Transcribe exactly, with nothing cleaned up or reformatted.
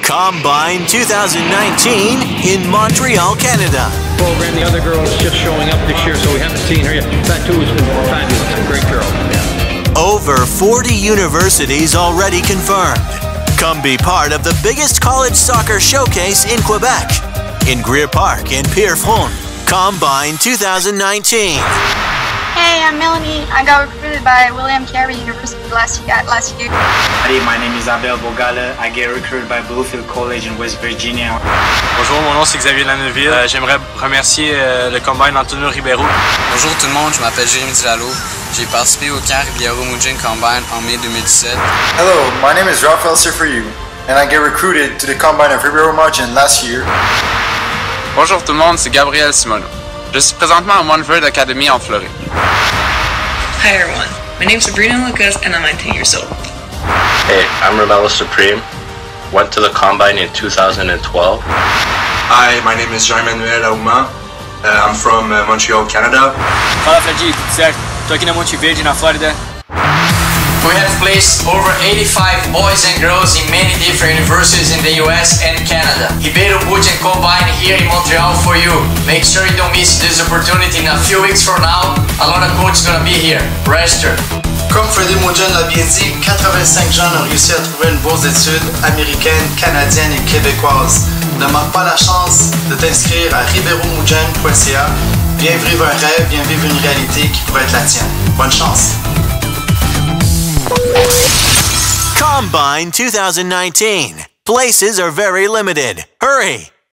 Combine two thousand nineteen in Montreal, Canada. Program, the other girl is just showing up this year, so we haven't seen her yet. That too has been fabulous. Great girl. Yeah. Over forty universities already confirmed. Come be part of the biggest college soccer showcase in Quebec. In Greer Park in Pierrefonds. Combine two thousand nineteen. Hey, I'm Melanie. I got recruited by William Carey University last year. Last year. Hey, my name is Abel Bogala. I get recruited by Bluefield College in West Virginia. Bonjour, mon nom c'est Xavier Lanneville. Euh, J'aimerais remercier euh, le Combine Antonio Ribeiro. Bonjour tout le monde, je m'appelle Jérémy Dilalo. J'ai participé au camp Riviero Mujin Combine en mai deux mille dix-sept. Hello, my name is Raphael Sifriou, and I get recruited to the Combine of Riviero Mujin last year. Bonjour tout le monde, c'est Gabriel Simoneau. Je suis présentement à Montverde Academy en Floride. Hi everyone, my name is Sabrina Lucas and I'm nineteen years old. Hey, I'm Romello Supreme. Went to the Combine in two thousand twelve. Hi, my name is Jean-Emmanuel Auma. Uh, I'm from uh, Montreal, Canada. Fala Fredinho, tudo certo? Tô aqui na Montverde, na Flórida. We have placed over eighty-five boys and girls in many different universities in the U S and Canada. Ribeiro Mujin Combine here in Montreal for you. Make sure you don't miss this opportunity. In a few weeks from now, a lot of coaches gonna be here. Register. Comme Freddy Mujin l'a bien dit, quatre-vingt-cinq jeunes ont réussi à trouver une bourse d'études américaine, canadienne et québécoise. Ne manque pas la chance de t'inscrire à ribeiro mujin point c a. Viens vivre un rêve, viens vivre une réalité qui pourrait être la tienne. Bonne chance! Combine two thousand nineteen. Places are very limited. Hurry!